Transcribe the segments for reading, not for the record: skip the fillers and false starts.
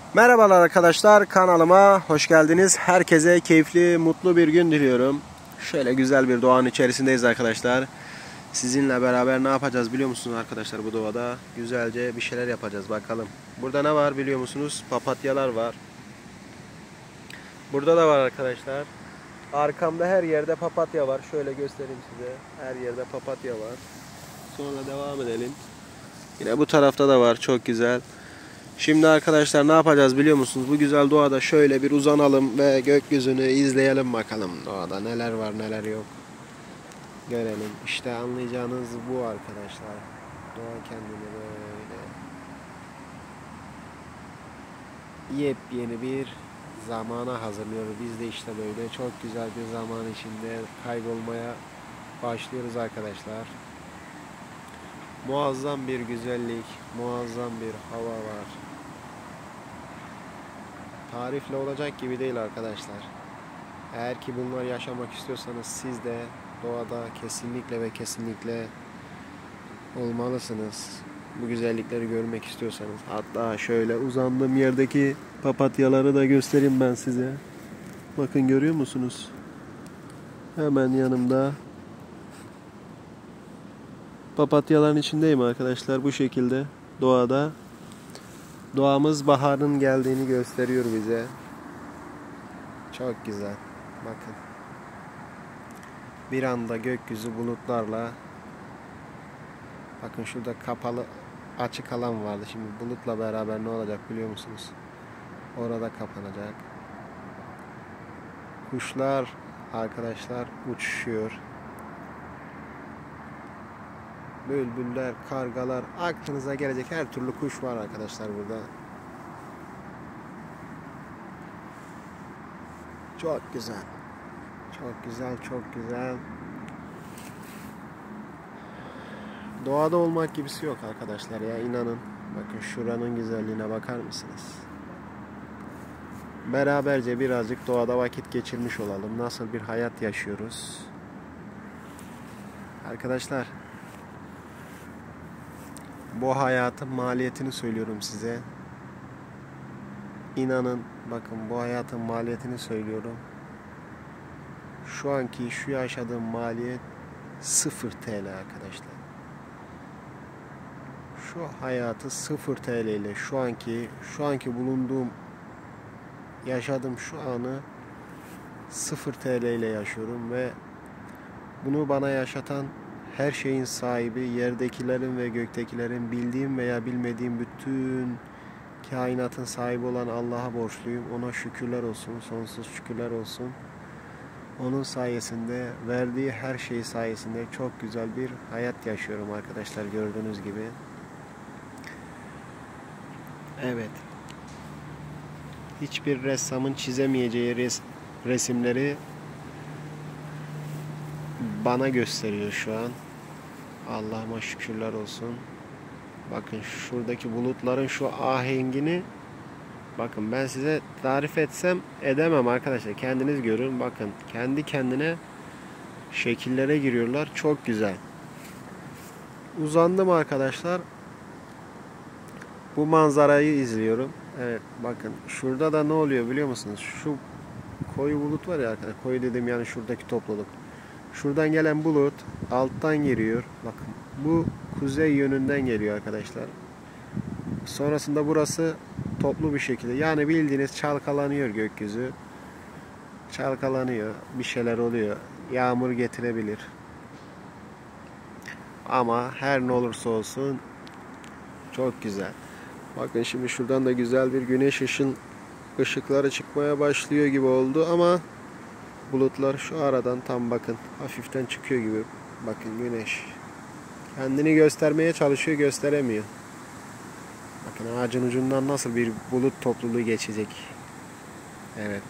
Merhabalar arkadaşlar, kanalıma hoş geldiniz. Herkese keyifli, mutlu bir gün diliyorum. Şöyle güzel bir doğanın içerisindeyiz arkadaşlar. Sizinle beraber ne yapacağız biliyor musunuz arkadaşlar bu doğada? Güzelce bir şeyler yapacağız bakalım. Burada ne var biliyor musunuz? Papatyalar var. Burada da var arkadaşlar. Arkamda her yerde papatya var. Şöyle göstereyim size. Her yerde papatya var. Sonra devam edelim. Yine bu tarafta da var. Çok güzel. Şimdi arkadaşlar ne yapacağız biliyor musunuz? Bu güzel doğada şöyle bir uzanalım ve gökyüzünü izleyelim bakalım. Doğada neler var neler yok. Görelim. İşte anlayacağınız bu arkadaşlar. Doğa kendini böyle yepyeni bir zamana hazırlıyor. Biz de işte böyle çok güzel bir zaman içinde kaybolmaya başlıyoruz arkadaşlar. Muazzam bir güzellik, muazzam bir hava var. Tarifle olacak gibi değil arkadaşlar. Eğer ki bunları yaşamak istiyorsanız siz de doğada kesinlikle ve kesinlikle olmalısınız. Bu güzellikleri görmek istiyorsanız. Hatta şöyle uzandığım yerdeki papatyaları da göstereyim ben size. Bakın görüyor musunuz? Hemen yanımda. Papatyaların içindeyim arkadaşlar bu şekilde doğada. Doğamız baharın geldiğini gösteriyor bize. Çok güzel. Bakın. Bir anda gökyüzü bulutlarla. Bakın şurada kapalı açık alan vardı. Şimdi bulutla beraber ne olacak biliyor musunuz? Orada kapanacak. Kuşlar arkadaşlar uçuşuyor. Bülbüller, kargalar, aklınıza gelecek her türlü kuş var arkadaşlar burada. Çok güzel. Çok güzel, çok güzel. Doğada olmak gibisi yok arkadaşlar ya, inanın. Bakın şuranın güzelliğine bakar mısınız? Beraberce birazcık doğada vakit geçirmiş olalım. Nasıl bir hayat yaşıyoruz? Arkadaşlar, bu hayatın maliyetini söylüyorum size. İnanın, bakın bu hayatın maliyetini söylüyorum. Şu yaşadığım maliyet 0 TL arkadaşlar. Şu hayatı 0 TL ile şu anki bulunduğum, yaşadığım şu anı 0 TL ile yaşıyorum ve bunu bana yaşatan her şeyin sahibi, yerdekilerin ve göktekilerin, bildiğim veya bilmediğim bütün kainatın sahibi olan Allah'a borçluyum. Ona şükürler olsun, sonsuz şükürler olsun. Onun sayesinde, verdiği her şey sayesinde çok güzel bir hayat yaşıyorum arkadaşlar, gördüğünüz gibi. Evet. Hiçbir ressamın çizemeyeceği resimleri bana gösteriyor şu an. Allah'ıma şükürler olsun. Bakın şuradaki bulutların şu ahengini, bakın ben size tarif etsem edemem arkadaşlar. Kendiniz görün. Bakın kendi kendine şekillere giriyorlar. Çok güzel. Uzandım arkadaşlar. Bu manzarayı izliyorum. Evet, bakın şurada da ne oluyor biliyor musunuz? Şu koyu bulut var ya arkadaşlar. Koyu dedim yani şuradaki topluluk. Şuradan gelen bulut alttan giriyor. Bakın bu kuzey yönünden geliyor arkadaşlar. Sonrasında burası toplu bir şekilde, yani bildiğiniz çalkalanıyor gökyüzü. Çalkalanıyor. Bir şeyler oluyor. Yağmur getirebilir. Ama her ne olursa olsun çok güzel. Bakın şimdi şuradan da güzel bir güneş ışıkları çıkmaya başlıyor gibi oldu ama bulutlar şu aradan tam bakın hafiften çıkıyor gibi. Bakın güneş kendini göstermeye çalışıyor, gösteremiyor. Bakın ağacın ucundan nasıl bir bulut topluluğu geçecek. Evet.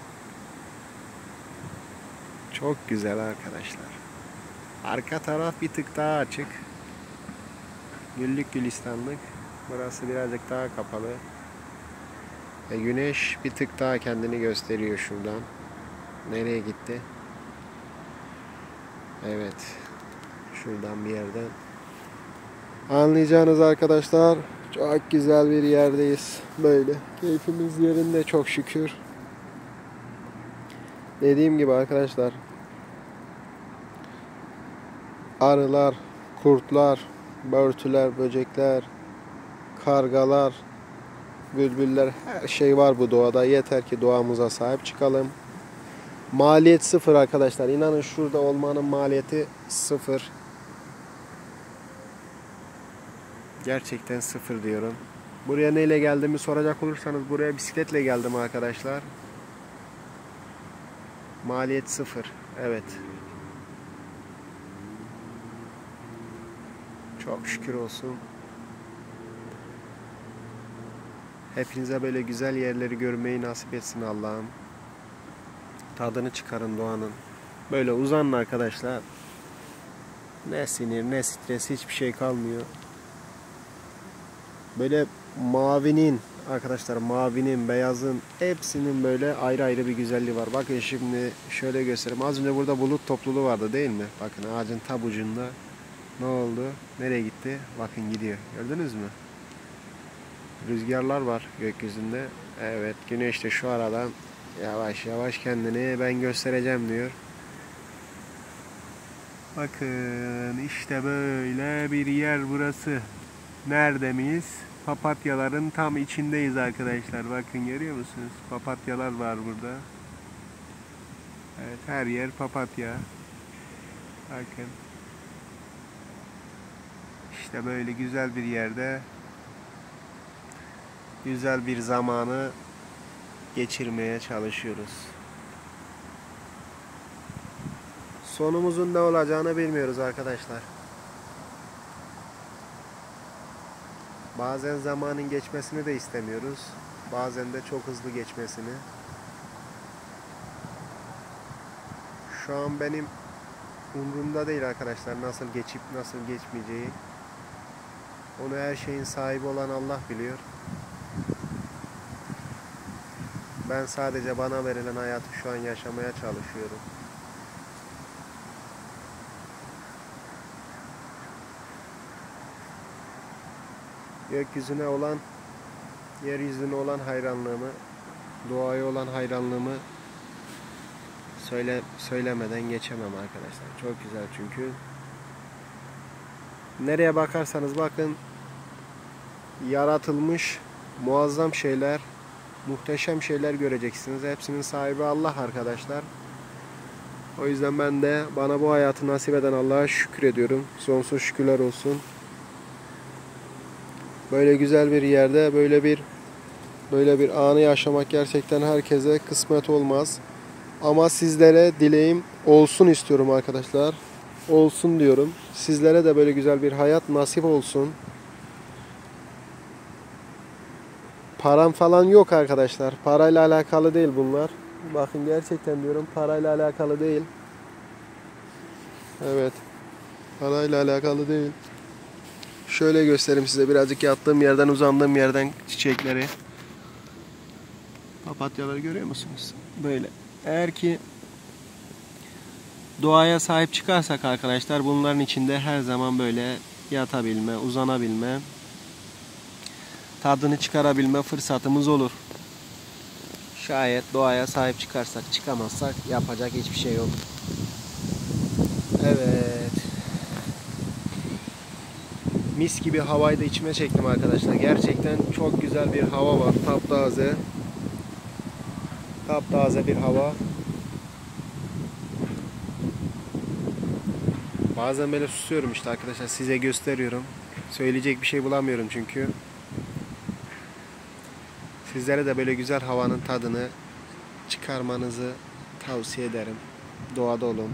Çok güzel arkadaşlar. Arka taraf bir tık daha açık. Güllük gülistanlık. Burası birazcık daha kapalı. Ve güneş bir tık daha kendini gösteriyor şuradan. Nereye gitti? Evet. Şuradan bir yerden. Anlayacağınız arkadaşlar, Çok güzel bir yerdeyiz. Böyle. Keyfimiz yerinde çok şükür. Dediğim gibi arkadaşlar. Arılar, kurtlar, börtüler, böcekler, kargalar, bülbüller, her şey var bu doğada. Yeter ki doğamıza sahip çıkalım. Maliyet sıfır arkadaşlar. İnanın şurada olmanın maliyeti sıfır. Gerçekten sıfır diyorum. Buraya neyle geldiğimi soracak olursanız buraya bisikletle geldim arkadaşlar. Maliyet sıfır. Evet. Çok şükür olsun. Hepinize böyle güzel yerleri görmeyi nasip etsin Allah'ım. Tadını çıkarın doğanın. Böyle uzanın arkadaşlar. Ne sinir ne stres hiçbir şey kalmıyor. Böyle mavinin arkadaşlar, mavinin, beyazın hepsinin böyle ayrı ayrı bir güzelliği var. Bakın şimdi şöyle göstereyim. Az önce burada bulut topluluğu vardı değil mi? Bakın ağacın tam ucunda. Ne oldu? Nereye gitti? Bakın gidiyor. Gördünüz mü? Rüzgarlar var gökyüzünde. Evet, güneş de şu aradan yavaş yavaş kendini ben göstereceğim diyor. Bakın işte böyle bir yer burası. Nerede miyiz? Papatyaların tam içindeyiz arkadaşlar. Bakın görüyor musunuz? Papatyalar var burada. Evet, her yer papatya. Bakın. İşte böyle güzel bir yerde güzel bir zamanı geçirmeye çalışıyoruz. Sonumuzun ne olacağını bilmiyoruz arkadaşlar. Bazen zamanın geçmesini de istemiyoruz. Bazen de çok hızlı geçmesini. Şu an benim umurumda değil arkadaşlar nasıl geçip nasıl geçmeyeceği. Onu her şeyin sahibi olan Allah biliyor. Ben sadece bana verilen hayatı şu an yaşamaya çalışıyorum. Gökyüzüne olan, yeryüzüne olan hayranlığımı, doğaya olan hayranlığımı söylemeden geçemem arkadaşlar. Çok güzel çünkü. Nereye bakarsanız bakın yaratılmış muazzam şeyler, muhteşem şeyler göreceksiniz. Hepsinin sahibi Allah arkadaşlar. O yüzden ben de bana bu hayatı nasip eden Allah'a şükür ediyorum. Sonsuz şükürler olsun. Böyle güzel bir yerde böyle bir anı yaşamak gerçekten herkese kısmet olmaz. Ama sizlere dileğim olsun istiyorum arkadaşlar. Olsun diyorum. Sizlere de böyle güzel bir hayat nasip olsun. Param falan yok arkadaşlar. Parayla alakalı değil bunlar. Bakın gerçekten diyorum parayla alakalı değil. Evet. Parayla alakalı değil. Şöyle göstereyim size birazcık yattığım yerden, uzandığım yerden çiçekleri. Papatyaları görüyor musunuz? Böyle. Eğer ki doğaya sahip çıkarsak arkadaşlar bunların içinde her zaman böyle yatabilme, uzanabilme, tadını çıkarabilme fırsatımız olur. Şayet doğaya sahip çıkarsak, çıkamazsak yapacak hiçbir şey yok. Evet. Mis gibi havayı da içime çektim arkadaşlar. Gerçekten çok güzel bir hava var. Taptaze. Taptaze bir hava. Bazen böyle susuyorum işte arkadaşlar. Size gösteriyorum. Söyleyecek bir şey bulamıyorum çünkü. Sizlere de böyle güzel havanın tadını çıkarmanızı tavsiye ederim. Doğada olun.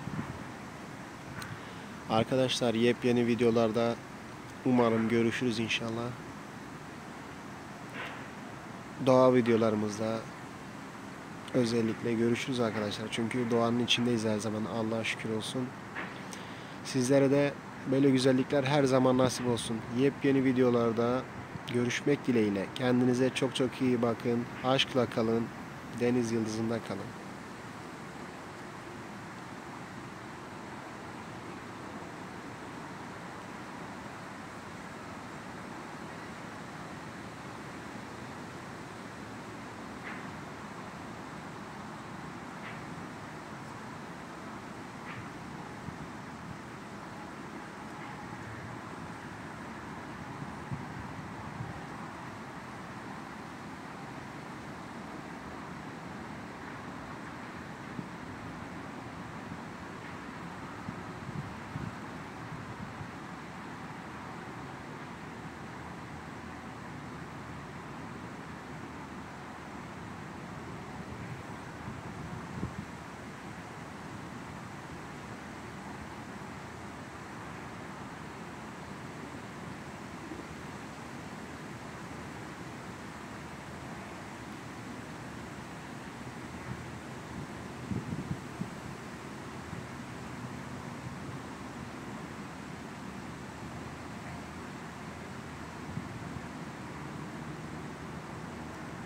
Arkadaşlar yepyeni videolarda umarım görüşürüz inşallah. Doğa videolarımızda özellikle görüşürüz arkadaşlar. Çünkü doğanın içindeyiz her zaman. Allah'a şükür olsun. Sizlere de böyle güzellikler her zaman nasip olsun. Yepyeni videolarda görüşmek dileğiyle. Kendinize çok çok iyi bakın. Aşkla kalın. Deniz yıldızında kalın.